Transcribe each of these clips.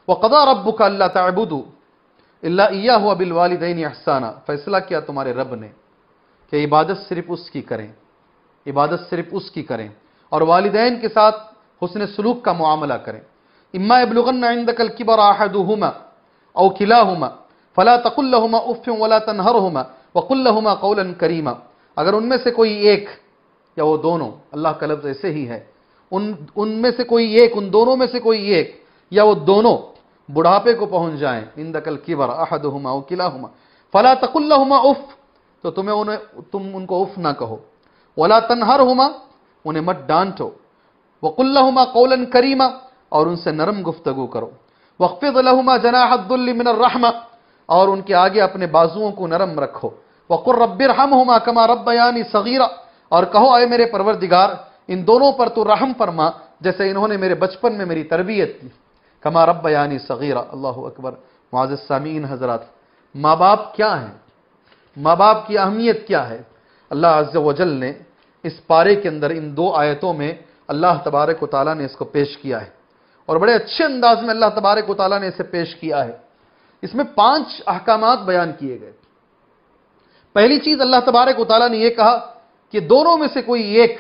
وَقَضَى رَبُّكَ أَلَّا تَعْبُدُوا إِلَّا إِيَّاهُ وَبِالْوَالِدَيْنِ إِحْسَانًا، فیصلہ کیا تمہارے رب نے کہ عبادت صرف اس کی کریں، عبادت صرف اس کی کریں اور والدین کے ساتھ حسن سلوک کا معاملہ کریں۔ اما يبلغن عندك الكبر احدهما او كلاهما فلا تقل لهما اف ولا تنهرهما وقل لهما قولا كريما، اگر ان میں سے کوئی ایک یا وہ دونوں، اللہ کا لفظ ایسے ہی ہے، ان میں سے کوئی ایک، ان دونوں میں سے کوئی ایک یا وہ دونوں بڑھاپے کو پہنچ جائیں، عندك الكبر احدهما او كلاهما فلا تقل لهما اف، تو تم ان کو اف نہ کہو، ولا تنهرهما، انہیں مت ڈانٹو، وقل لهما قولا كريما، اور ان سے نرم گفتگو کرو، واخفض لهما جناح الذل من الرحمہ، اور ان کے آگے اپنے بازوؤں کو نرم رکھو، وقل رب ارحمهما كما ربياني صغيرا، اور کہو اے میرے پروردگار ان دونوں پر تو رحم فرما جیسے انہوں نے میرے بچپن میں میری تربیت کی، کما ربیانی صغیرا۔ اللہ اکبر۔ معزز سامعین حضرات، ماں باپ کیا ہیں؟ ماں باپ کی اہمیت کیا ہے؟ اللہ عز و جل نے اس پارے کے اندر ان دو آیتوں میں اللہ تبارک و تعالیٰ نے اس کو پیش کیا ہے، اور بڑے اچھے انداز میں اللہ تبارک و تعالیٰ نے اسے پیش کیا ہے۔ اس میں 5 احکامات بیان کیے گئے۔ پہلی چیز اللہ تبارک و تعالیٰ نے یہ کہا کہ دونوں میں سے کوئی ایک،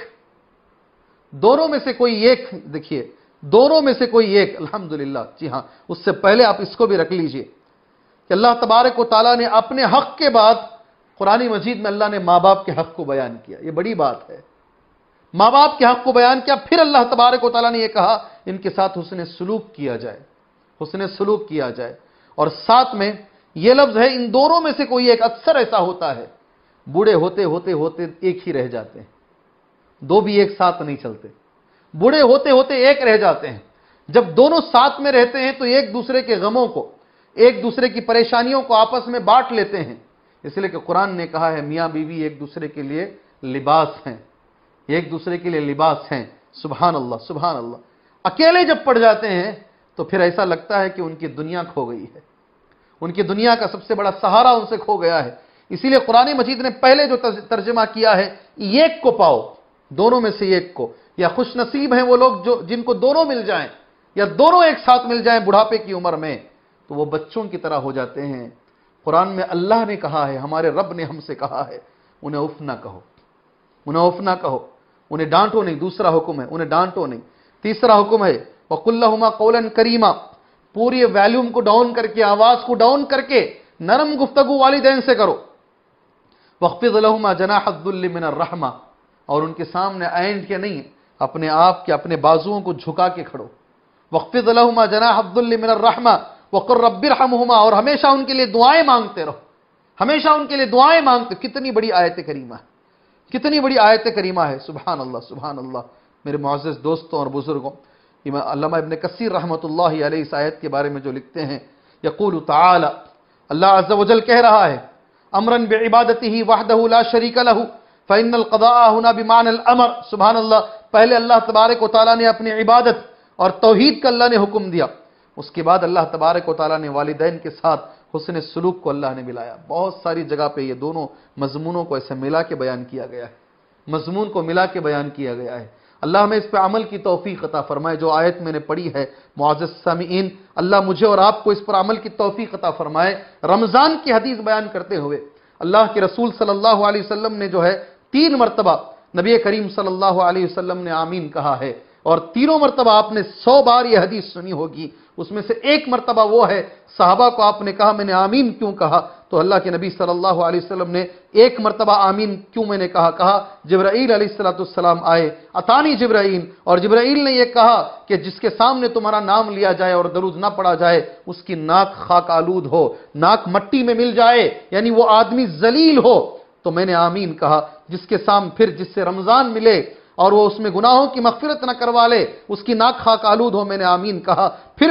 دیکھیے دونوں میں سے کوئی ایک، الحمدللہ، جی ہاں، اس سے پہلے آپ اس کو بھی رکھ لیجئے کہ اللہ تبارک و تعالیٰ نے اپنے حق کے بعد قرآن مجید میں اللہ نے ماں باپ کے حق کو بیان کیا۔ یہ بڑی بات ہے، ماں باپ کے حق کو بیان کیا، پھر اللہ تبارک و تعالیٰ نے یہ کہا ان کے ساتھ حسن سلوک کیا جائے، حسن سلوک کیا جائے، اور ساتھ میں یہ لفظ ہے ان دونوں میں سے کوئی ایک۔ اکثر ایسا ہوتا ہے، بوڑھے ہوتے ہوتے ہوتے ایک ہی رہ جاتے ہیں، دو بھی ایک ساتھ نہیں چلتے، بوڑھے ہوتے ہوتے ایک رہ جاتے ہیں۔ جب دونوں ساتھ میں رہتے ہیں تو ایک دوسرے کے غموں کو، ایک دوسرے کی پریشانیوں کو آپس میں بانٹ لیتے ہیں، اس لیے کہ قرآن نے کہا ہے میاں بیوی ایک دوسرے کے لیے لباس ہیں، ایک دوسرے کے لیے لباس ہیں۔ سبحان اللہ، سبحان اللہ۔ اکیلے جب پڑ جاتے ہیں تو پھر ایسا لگتا ہے کہ ان کی دنیا کھو گئی ہے، ان کی دنیا کا سب سے بڑا سہارا ان سے کھو گیا ہے۔ اسی لیے قرآن مجید نے پہلے جو ترجمہ کیا ہے، ایک کو پاؤ، دونوں میں سے ایک کو، یا خوش نصیب ہیں وہ لوگ جن کو دونوں مل جائیں، یا دونوں ایک ساتھ مل جائیں بڑھاپے کی عمر میں، تو وہ بچوں کی طرح ہو جاتے ہیں۔ قرآن میں اللہ نے کہا ہے، ہمارے رب نے ہم سے کہا ہے، انہیں اف نہ کہو، انہیں اف نہ کہو، انہیں ڈانٹو نہیں۔ دوسرا حکم ہے انہیں ڈانٹو نہیں۔ تیسرا حکم ہے وَقُلْ لَهُمَا قَوْلًا كَرِيمًا، پوری ویلیوم کو ڈاؤن کر کے، آواز کو ڈاؤن کر کے نرم گفتگو والدین سے کرو۔ وَاخْفِضْ لَهُمَا جَنَاحَ الذُّلِّ مِنَ الرَّحْمَةِ، اور ان کے سامنے اینڈ کے نہیں، اپنے آپ کے اپنے بازوؤں کو جھکا کے کھڑو۔ وَاخْفِضْ لَهُمَا جَنَاحَ الذُّلِّ مِنَ الرَّحْمَةِ وَقُلْ رَبِّ ارْحَمْهُمَا، اور ہمیشہ ان کے لیے دعائیں مانگتے رہو، ہمیشہ ان کے لیے دعائیں مانگتے۔ کتنی بڑی آیت کریمہ ہے، کتنی بڑی آیت کریمہ ہے، سبحان اللہ، سبحان اللہ۔ میرے معزز دوستوں اور بزرگوں، علامہ ابن کثیر رحمۃ اللہ علیہ اس آیت کے بارے میں جو لکھتے ہیں، یقول تعالی، اللہ عز و جل کہہ رہا ہے، امرن بعبادتہ وحدہ لا شریک لہ فإن القضاء هنا بمعنى الامر۔ سبحان اللہ، پہلے اللہ تبارک و تعالیٰ نے اپنی عبادت اور توحید کا اللہ نے حکم دیا، اس کے بعد اللہ تبارک و تعالیٰ نے والدین کے ساتھ حسن سلوک کو اللہ نے ملایا۔ بہت ساری جگہ پہ یہ دونوں مضمونوں کو ایسے ملا کے بیان کیا گیا ہے، مضمون کو ملا کے بیان کیا گیا ہے۔ اللہ ہمیں اس پہ عمل کی توفیق عطا فرمائے۔ جو آیت میں نے پڑھی ہے معزز سامعین، اللہ مجھے اور آپ کو اس پر عمل کی توفیق عطا فرمائے۔ رمضان کی حدیث بیان کرتے ہوئے اللہ کے رسول صلی اللہ علیہ وسلم نے جو ہے 3 مرتبہ نبی کریم صلی اللہ علیہ وسلم نے آمین کہا ہے، اور تینوں مرتبہ آپ نے 100 بار یہ حدیث سنی ہوگی۔ اس میں سے ایک مرتبہ وہ ہے، صحابہ کو آپ نے کہا میں نے آمین کیوں کہا، تو اللہ کے نبی صلی اللہ علیہ وسلم نے ایک مرتبہ آمین کیوں میں نے کہا جبرائیل علیہ السلام آئے، اتانی جبرائیل، اور جبرائیل نے یہ کہا کہ جس کے سامنے تمہارا نام لیا جائے اور درود نہ پڑھا جائے اس کی ناک خاک آلود ہو، ناک مٹی میں مل جائے، یعنی وہ آدمی ذلیل ہو۔ تو میں نے آمین کہا۔ جس کے سامنے پھر جس سے رمضان ملے اور وہ اس میں گناہوں کی مغفرت نہ کروا لے، اس کی ناک خاک آلود ہو، میں نے آمین کہا۔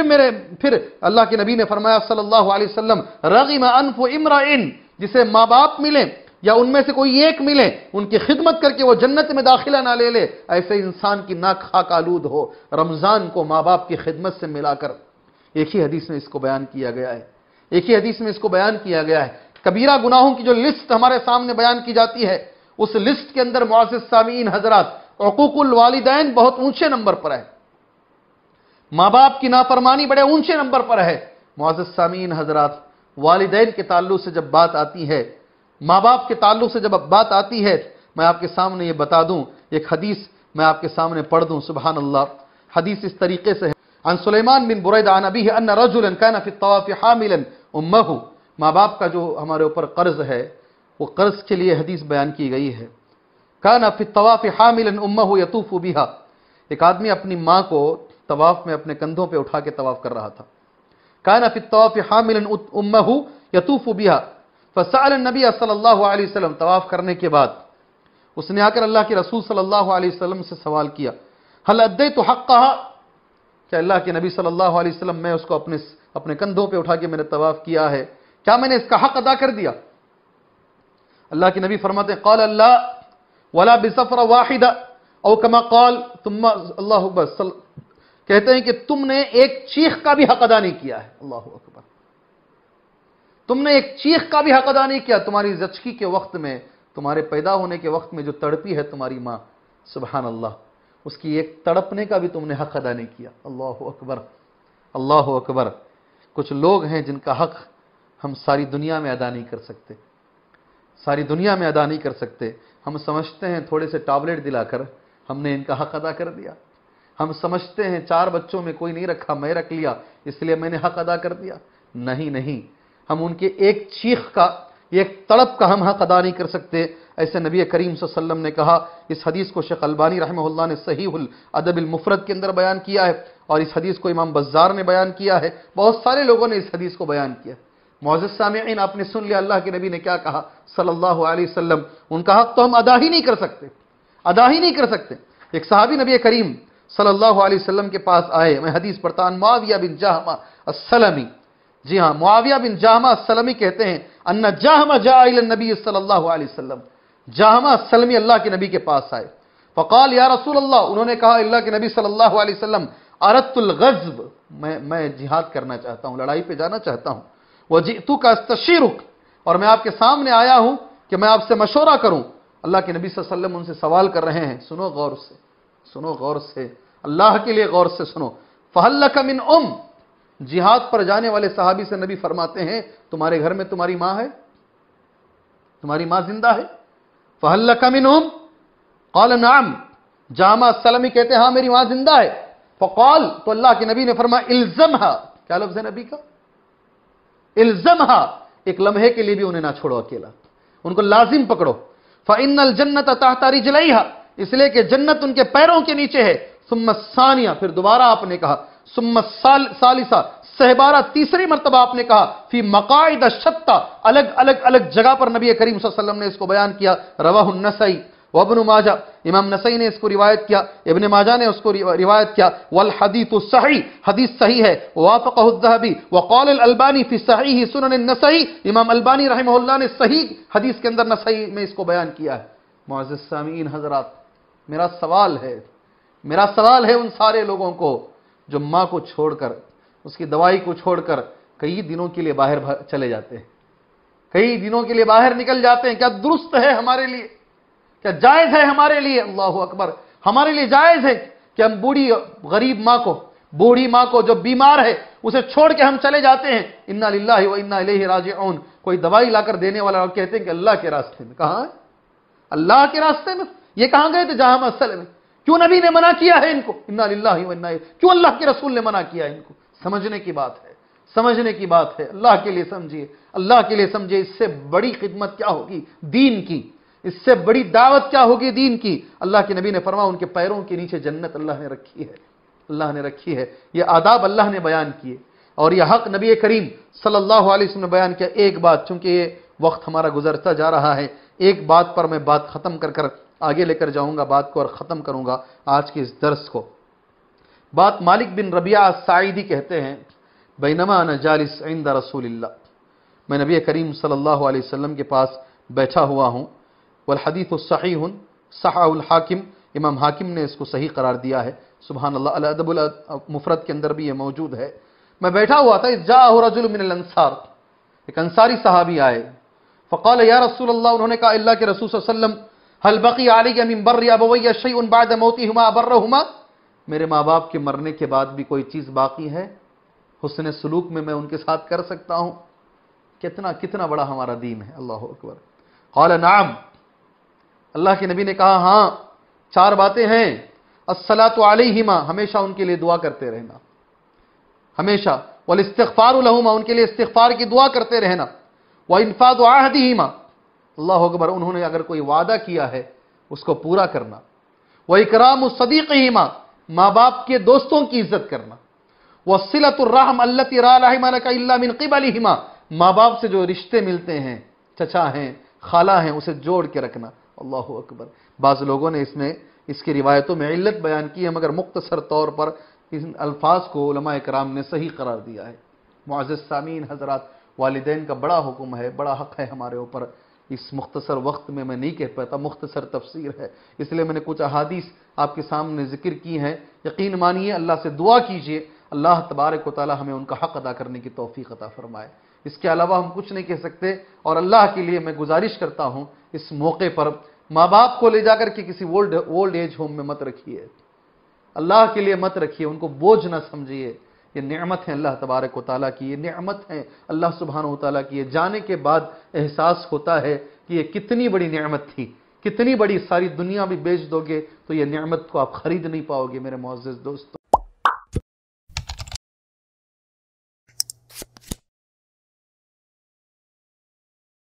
پھر اللہ کے نبی نے فرمایا صلی اللہ علیہ وسلم، رغم انف امرئن، جسے ماں باپ ملیں یا ان میں سے کوئی ایک ملے، ان کی خدمت کر کے وہ جنت میں داخلہ نہ لے لے، ایسے انسان کی ناک خاک آلود ہو۔ رمضان کو ماں باپ کی خدمت سے ملا کر ایک ہی حدیث میں اس کو بیان کیا گیا ہے، ایک ہی حدیث میں اس کو بیان کیا گیا ہے۔ کبیرہ گناہوں کی جو لسٹ ہمارے سامنے بیان کی جاتی ہے، اس لسٹ کے اندر معزز سامعین حضرات، عقوق الوالدین بہت اونچے نمبر پر ہے۔ माँ बाप की नाफरमानी बड़े ऊंचे नंबर पर है। मुअज़्ज़ज़ सामीन हजरात, वालिदैन के ताल्लुक से जब बात आती है, माँ बाप के ताल्लुक से जब बात आती है, मैं आपके सामने ये बता दूं, एक हदीस मैं आपके सामने पढ़ दूं। सुभान अल्लाह, हदीस इस तरीके से है। अन सुलेमान बिन बुरैदा अन अबीही अन्न रजुलन काना फी तवाफ हामिलन उम्महु। माँ बाप का जो हमारे ऊपर कर्ज है, वो कर्ज के लिए हदीस बयान की गई है। काना फी तवाफ हामिलन उम्महु यतूफु बिहा। एक आदमी अपनी माँ को तवाफ में अपने कंधों पे उठा के तवाफ कर रहा था। काना फी तवाफ हामिलन उम्महु यतूफु बिहा फसअल नबी सल्लल्लाहु अलैहि वसल्लम। तवाफ करने के बाद उसने आकर अल्लाह के रसूल सल्लल्लाहु अलैहि वसल्लम से सवाल किया, हल अद्दैतु हक़्क़हा, क्या अल्लाह के नबी सल्लल्लाहु अलैहि वसल्लम, मैं उसको अपने कंधों पे उठा के मैंने तवाफ किया है, क्या मैंने इसका हक अदा कर दिया? अल्लाह के नबी फरमाते क़ाल अल्लाह वला बिसफ़रा वाहिदा औ कमा क़ाल, तुम अल्लाहु अकबर, कहते हैं कि तुमने एक चीख का भी हक अदा नहीं किया है। अल्लाहु अकबर, तुमने एक चीख का भी हक अदा नहीं किया। तुम्हारी ज़चकी के वक्त में, तुम्हारे पैदा होने के वक्त में जो तड़पी है तुम्हारी माँ, सुभान अल्लाह, उसकी एक तड़पने का भी तुमने हक अदा नहीं किया। अल्लाहु अकबर, अल्लाहु अकबर। कुछ लोग हैं जिनका हक हम सारी दुनिया में अदा नहीं कर सकते, सारी दुनिया में अदा नहीं कर सकते। हम समझते हैं थोड़े से टैबलेट दिलाकर हमने इनका हक अदा कर दिया। हम समझते हैं 4 बच्चों में कोई नहीं रखा, मैं रख लिया, इसलिए मैंने हक अदा कर दिया। नहीं नहीं, हम उनके एक चीख का, एक तड़प का हम हक अदा नहीं कर सकते। ऐसे नबी करीम सल्लल्लाहु अलैहि वसल्लम ने कहा। इस हदीस को शेख अल्बानी रहमहुल्लाह ने सहीहुल अदबिल मुफरद के अंदर बयान किया है, और इस हदीस को इमाम बज़्ज़ार ने बयान किया है। बहुत सारे लोगों ने इस हदीस को बयान किया। मुअज़्ज़ज़ सामिईन, आपने सुन लिया अल्लाह के नबी ने क्या कहा सल्लल्लाहु अलैहि वसल्लम। उनका हक तो हम अदा ही नहीं कर सकते, अदा ही नहीं कर सकते। एक सहाबी नबी करीम सल्लल्लाहु अलैहि वसल्लम के पास आए, मैं हदीस पढ़ता हूं, मुआविया बिन जाहमा अस्सलमी। जी हां, मुआविया बिन जाहमा अस्सलमी कहते हैं अन्ना जाहमा जा इला नबी सल्लल्लाहु अलैहि वसल्लम। जाहमा अस्सलमी अल्लाह के नबी के पास आए। फ़क़ाल या रसूल अल्लाह, उन्होंने कहा अल्लाह के नबी सल्लल्लाहु अलैहि वसल्लम, अरदतुल ग़ज़व, मैं जिहाद करना चाहता हूं, लड़ाई पे जाना चाहता हूं। वजिअतुका अस्तशीरुक, और मैं आपके सामने आया हूं कि मैं आपसे मशवरा करूं। अल्लाह के नबी सल्लल्लाहु अलैहि वसल्लम उनसे सवाल कर रहे हैं, सुनो गौर से, सुनो गौर से, अल्लाह के लिए गौर से सुनो। फ़हल लक मिन उम, जिहाद पर जाने वाले सहाबी से नबी फरमाते हैं, तुम्हारे घर में तुम्हारी माँ है, तुम्हारी माँ जिंदा है? फ़हल लक मिन उम क़ाल नअम, जामा सलमी कहते हैं हाँ मेरी माँ जिंदा है। फ़क़ाल, तो अल्लाह के नबी ने फरमाया इल्ज़महा, क्या लफ्ज़ है नबी का? इल्ज़महा, एक लम्हे के लिए भी उन्हें ना छोड़ो अकेला, उनको लाजिम पकड़ो। फ़इन्नल जन्नत तहत रिजलैहा, इसलिए कि जन्नत उनके पैरों के नीचे है। सुम्मा सानिया, फिर दोबारा आपने कहा, सुम्मा सालिसा, सहबारा, तीसरी मर्तबा आपने कहा, फी मकाइद शत्ता, अलग अलग अलग जगह पर नबी करीम सल्लल्लाहु अलैहि वसल्लम ने इसको बयान किया। रवाहु नसई व इब्न माजा, इमाम नसई ने इसको रिवायत किया, इब्न माजा ने उसको रिवायत किया। वल हदीथु सही, हदीस सही है। वाफक़हु अज़्ज़हबी व क़ाल अल अलबानी फी सहीह सुनन नसई, इमाम अलबानी रहमहुल्लाह ने सही हदीस के अंदर नसई में इसको बयान किया है। मुअज़्ज़ज़ सामीन हज़रात, मेरा सवाल है उन सारे लोगों को जो माँ को छोड़कर, उसकी दवाई को छोड़कर कई दिनों के लिए बाहर चले जाते हैं, कई दिनों के लिए बाहर निकल जाते हैं। क्या दुरुस्त है हमारे लिए? क्या जायज है हमारे लिए? अल्लाहु अकबर, हमारे लिए जायज है कि हम बूढ़ी गरीब माँ को, बूढ़ी माँ को जो बीमार है, उसे छोड़ के हम चले जाते हैं? इन्ना लिल्लाहि व इन्ना इलैहि राजिऊन। कोई दवाई लाकर देने वाला कहते हैं कि अल्लाह के रास्ते में। कहां है अल्लाह के रास्ते में? ये कहां गए थे? जहां मसल में। क्यों नबी ने मना किया है इनको? इन्ना लिल्लाहि व इन्ना इलैहि, क्यों अल्लाह के रसूल ने मना किया है इनको? समझने की बात है, समझने की बात है। अल्लाह के लिए समझिए, अल्लाह के लिए समझिए। इससे बड़ी खिदमत क्या होगी दीन की, इससे बड़ी दावत क्या होगी दीन की? अल्लाह के नबी ने फरमाया उनके पैरों के नीचे जन्नत अल्लाह ने रखी है, अल्लाह ने रखी है। ये आदाब अल्लाह ने बयान किए और यह हक नबी करीम सल्लल्लाहु अलैहि वसल्लम ने बयान किया। एक बात, चूंकि ये वक्त हमारा गुजरता जा रहा है, एक बात पर मैं बात खत्म कर आगे लेकर जाऊंगा बात को और ख़त्म करूंगा आज के इस दर्स को। बात मालिक बिन रबिया साइदी कहते हैं, बैनमा अना जालिस इंद रसूलिल्लाह, मैं नबी करीम सल्लल्लाहु अलैहि वसल्लम के पास बैठा हुआ हूँ। वल हदीथु सहीहुन सहाहुल हाकिम, इमाम हाकिम ने इसको सही करार दिया है। सुभान अल्लाह, अल अदबुल मुफरद के अंदर भी ये मौजूद है। मैं बैठा हुआ था, जाअहु रजुल मिनल अंसार, एक अंसारी सहाबी आए। फ़क़ाल या रसूल अल्लाह, उन्होंने कहा अल्लाह के रसूल सल्लल्लाहु अलैहि वसल्लम, हल बक़ी अलैया मिन बर्रि अबवैया शैउन बअद मौतिहुमा अबर्रहुमा, میرے माँ बाप के मरने के बाद भी कोई चीज बाकी है, हुस्न सलूक में मैं उनके साथ कर सकता हूं। कितना कितना बड़ा हमारा दीन है। अल्लाह अकबर। क़ाल नाम, अल्लाह के नबी ने कहा हां, 4 बातें हैं। अस्सलातु अलैहिमा, हमेशा उनके लिए दुआ करते रहना, हमेशा। वल इस्तिग़फ़ारु लहुमा, उनके लिए इस्तिग़फ़ार की दुआ करते रहना। व इन्फ़ाज़ु अहदिहिमा, अल्लाह अकबर, उन्होंने अगर कोई वादा किया है उसको पूरा करना। व इकरामु सदीक़िहिमा, माँ बाप के दोस्तों की इज्जत करना। व सिलतुर रहम अल्लती ला रहिम लका इल्ला मिन क़िबलिहिमा, माँ बाप से जो रिश्ते मिलते हैं, चचा हैं, खाला हैं, उसे जोड़ के रखना। अल्लाह अकबर। बाज़ लोगों ने इसकी रिवायतों में इल्लत बयान की है, मगर मुख्तसर तौर पर इन अल्फाज को उलमा इकराम ने सही करार दिया है। मुअज़्ज़िज़ सामीन हज़रात, वालिदैन का बड़ा हुक्म है, बड़ा हक़ है हमारे ऊपर। इस मुख्तसर वक्त में मैं नहीं कह पाता, मुख्तसर तफसीर है, इसलिए मैंने कुछ अहादीस आपके सामने जिक्र की हैं। यकीन मानिए, अल्लाह से दुआ कीजिए, अल्लाह तबारक व तआला हमें उनका हक़ अदा करने की तौफ़ीक़ अता फरमाए। इसके अलावा हम कुछ नहीं कह सकते। और अल्लाह के लिए मैं गुजारिश करता हूँ, इस मौके पर माँ बाप को ले जाकर के किसी ओल्ड एज होम में मत रखिए, अल्लाह के लिए मत रखिए, उनको बोझ ना समझिए। ये नेमत है अल्लाह तबारक व तआला की, ये नेमत है अल्लाह सुब्हानहू व तआला की। ये जाने के बाद एहसास होता है कि ये कितनी बड़ी नेमत थी, कितनी बड़ी। सारी दुनिया भी बेच दोगे तो ये नेमत को आप खरीद नहीं पाओगे मेरे मुअज़्ज़िज़ दोस्तों।